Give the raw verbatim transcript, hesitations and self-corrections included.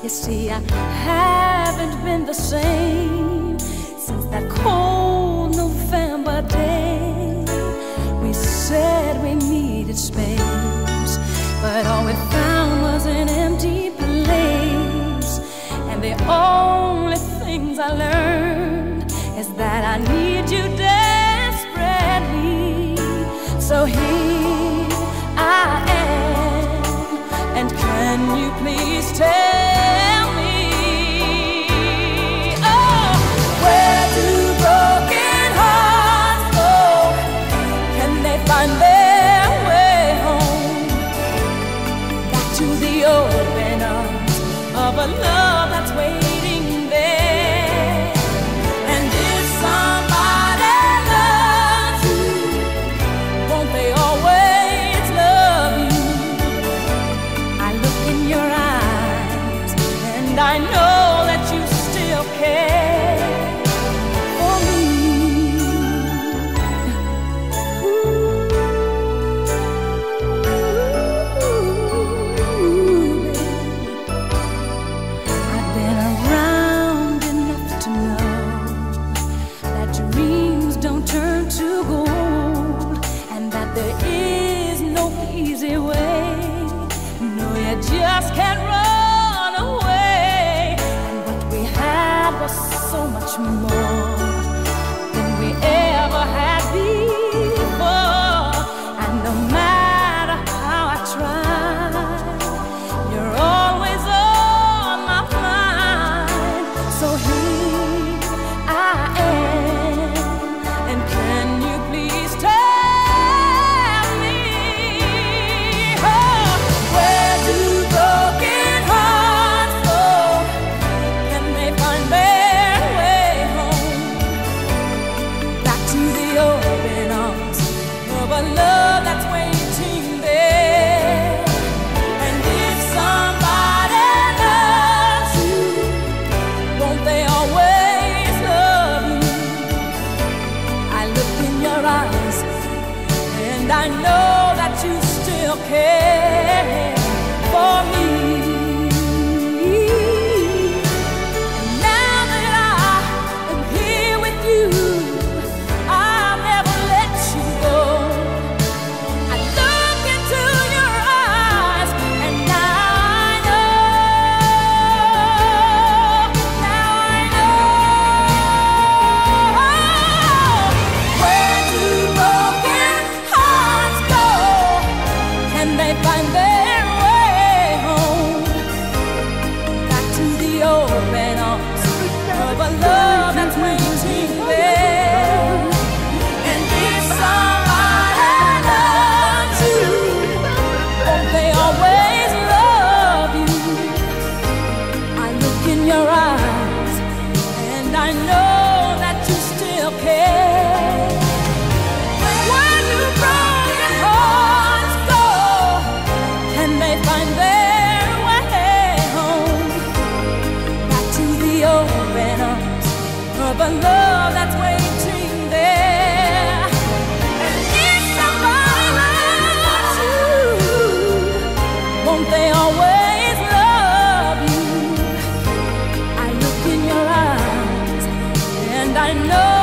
You see, I haven't been the same since that cold November day. We said we needed space, but all we found was an empty place. And the only things I learned is that I need you desperately. So here I am, and can you please tell me, oh, where do broken hearts go? Can they find their way home? Back to the open arms of a love that's waiting there. And if somebody loves you, won't they always love you? I look in your eyes and I know that you still care for me. Ooh, I've been around enough to know that dreams don't turn to gold, and that there is no easy way. No, you just can't run away. And what we had was so much more than we ever had before. And no matter how I try, you're always on my mind. So here I am, and can you please tell me, oh, where do broken hearts go? Can they find their way home? Back to the open arms of a love that's waiting there. And if somebody loves you, won't they always love you? I look in your eyes and I know that you still care for me. And now that I am here with you, I'll never let you go. I look into your eyes and now I know, now I know. Where do broken hearts go? Can they find their way home? Back to the open arms of a love that's waiting there. And if somebody loves you, won't they always love you? I look in your eyes and I know that you still care. Where do broken hearts go? Can they find their way home? Back to the open arms of a love that's waiting there. And if somebody loves you, won't they always love you? I look in your eyes and I know